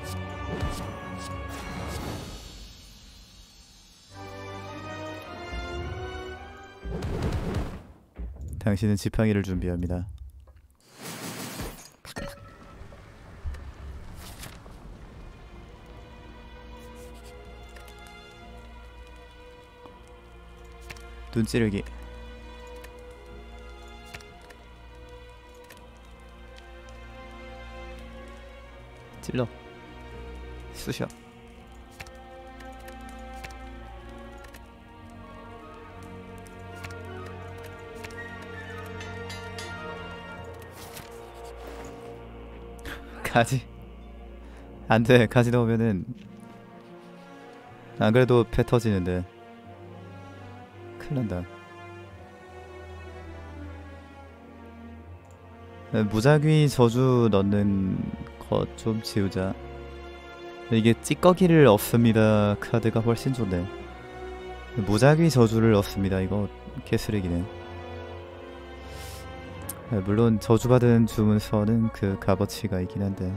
당신은 지팡이를 준비합니다. 눈 찌르기. 찔러. 쑤셔. 가지. 안돼. 가지 넣으면은 안 그래도 배 터지는데. 큰일난다. 무작위 저주 넣는 것 좀 지우자. 이게 찌꺼기를 얻습니다 카드가 훨씬 좋네. 무작위 저주를 얻습니다. 이거 개쓰레기네. 물론 저주받은 주문서는 그 값어치가 있긴 한데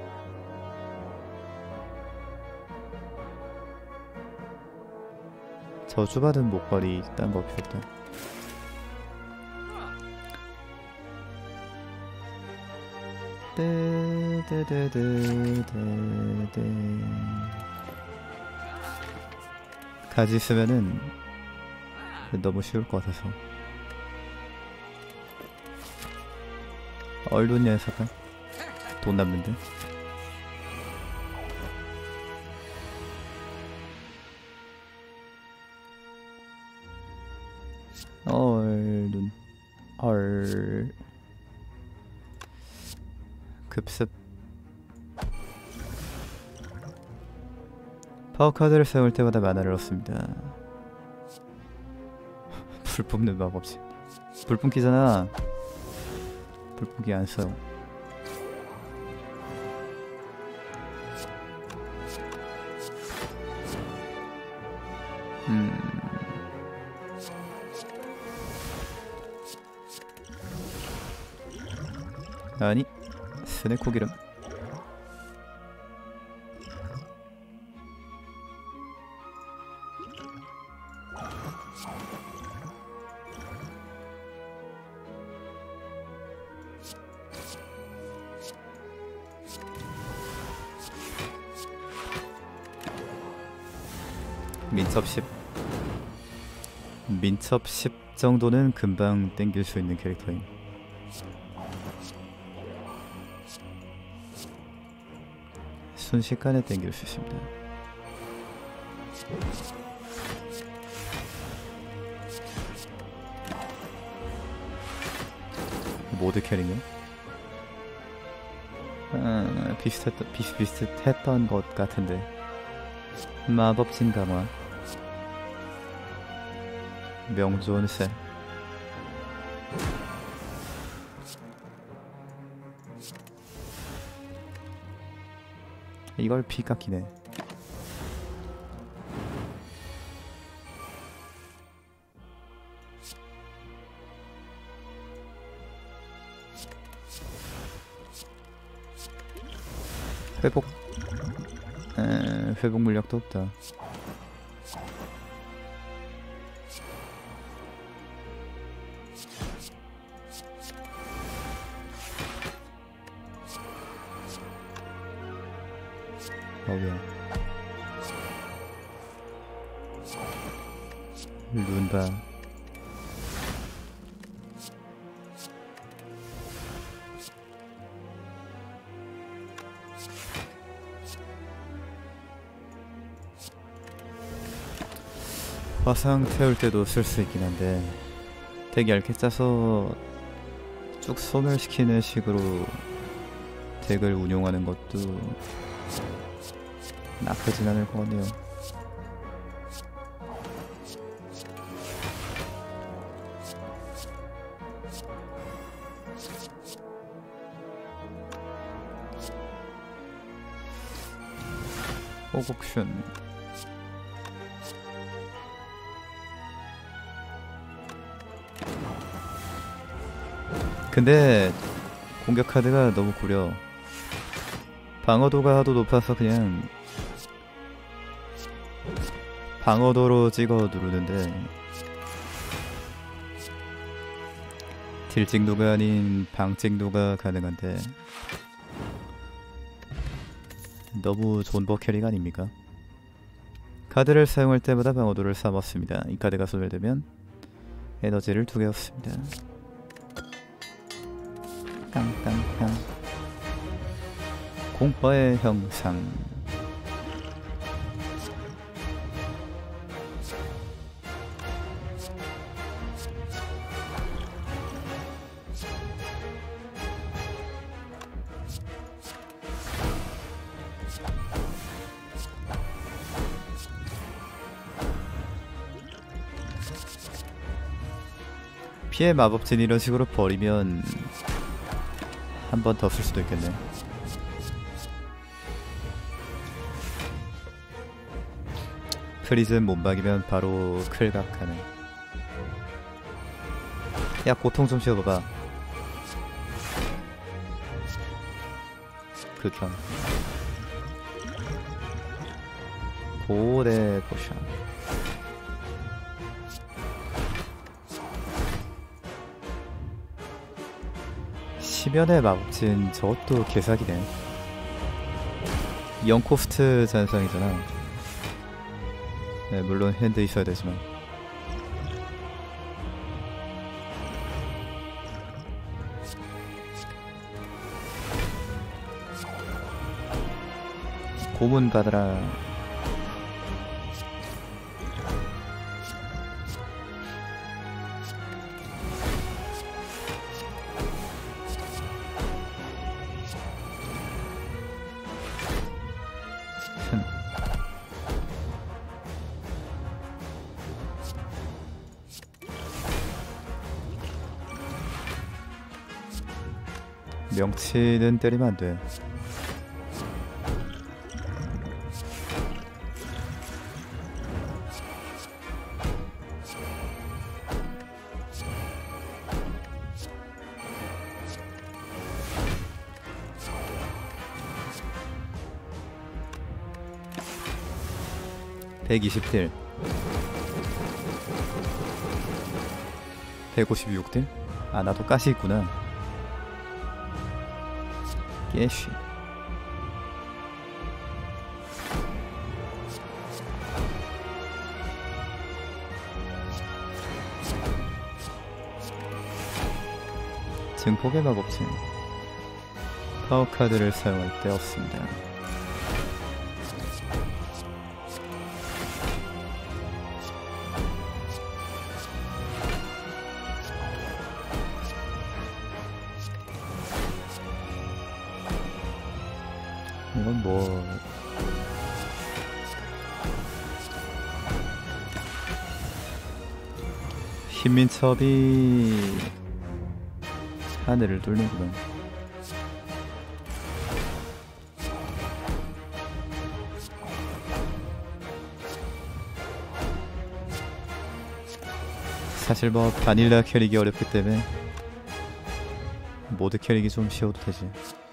저주받은 목걸이 딴 거 필요 없다. 떼떼떼떼떼떼 가지 쓰면은 너무 쉬울 것 같아서. 얼른 녀석아 돈 남는데. 얼른 얼 급습. 파워카드를 사용할 때마다 만화를 얻습니다. 불 뿜는 마법지. 불 뿜기잖아. 불 뿜기 안 써. 음. 아니 스네코 기름. 민첩 십. 민첩 십 정도는 금방 땡길 수 있는 캐릭터임. 순식간에 땡길 수 있습니다. 모드 캐릭은 아, 비슷했던 비슷비슷했던 것 같은데. 마법진 강화, 명존세. 이걸 피 깎이네. 회복. 에, 회복 물약도 없다. 어우야. 룬바. 화상 태울 때도 쓸 수 있긴 한데 되게 얇게 짜서 쭉 소멸시키는 식으로 덱을 운용하는 것도 나쁘진 않을 것 같네요. 호곡슌. 근데 공격 카드가 너무 구려. 방어도가 하도 높아서 그냥 방어도로 찍어 누르는데 딜찍도가 아닌 방찍도가 가능한데 너무 존버 캐릭 아닙니까? 카드를 사용할 때마다 방어도를 쌓았습니다. 이 카드가 소멸되면 에너지를 두 개 얻습니다. 깡깡깡. 공포의 형상. 피해 마법진 이런 식으로 버리면 한 번 더 쓸 수도 있겠네. 프리즘 못 막이면 바로 클각하는. 야 고통 좀 쉬어봐봐. 극혐. 고대 포션. 시면의 마법진 저것도 개사기네. 영코스트 잔상이잖아. 네, 물론 핸드 있어야 되지만. 고문 받아라. 명치는 때리면 안 돼. 백이십 딜. 백오십육 딜? 아 나도 가시 있구나. 예쉬. 증폭의 마법진. 파워카드를 사용할 때 없습니다. 이건 뭐 흰민첩이 하늘을 뚫는구나. 사실 뭐 바닐라 캐릭이 어렵기 때문에 모드 캐릭이 좀 쉬워도 되지.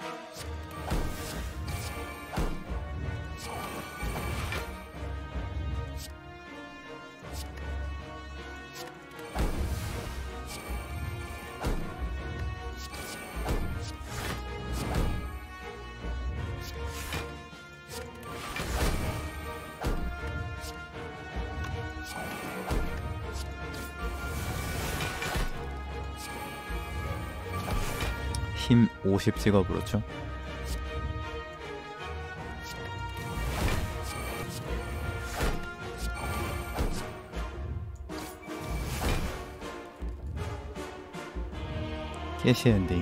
힘 오십 찍어버렸죠. 깨시 엔딩.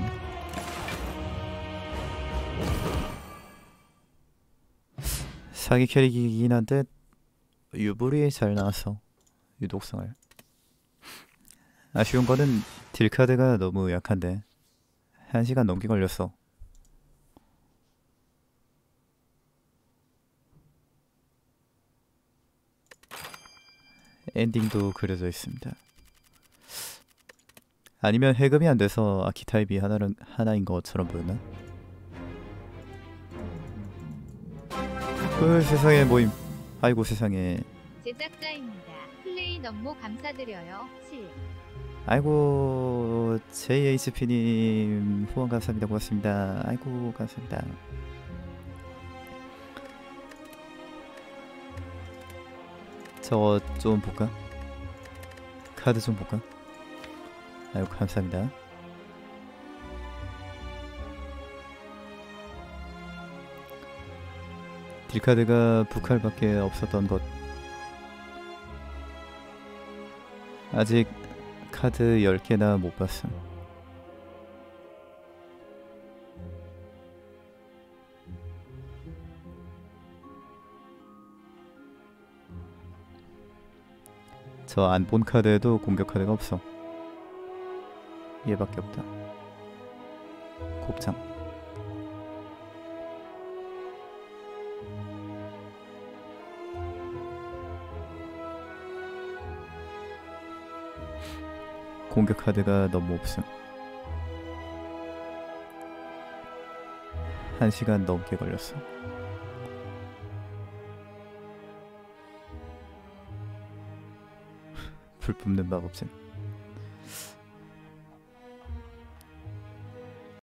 사기 캐릭이긴 한데 유불이 잘 나왔어. 유독성을. 아쉬운 거는 딜카드가 너무 약한데 한 시간 넘게 걸렸어. 엔딩도 그려져 있습니다. 아니면 해금이 안 돼서 아키타입이 하나는 하나인 것처럼 보였나? 그 세상에 모임. 아이고 세상에. 제작자입니다. 플레이 너무 감사드려요. 칠. 아이고 제이에이치피님 후원 감사합니다. 고맙습니다. 아이고 감사합니다. 저거 좀 볼까? 카드 좀 볼까? 아이고 감사합니다. 딜카드가 북할밖에 없었던 것. 아직 카드 열 개나 못 봤음. 저 안 본 카드에도 공격 카드가 없어. 얘밖에 없다. 곱창. 공격 카드가 너무 없음. 한 시간 넘게 걸렸어. 불 뿜는 마법진.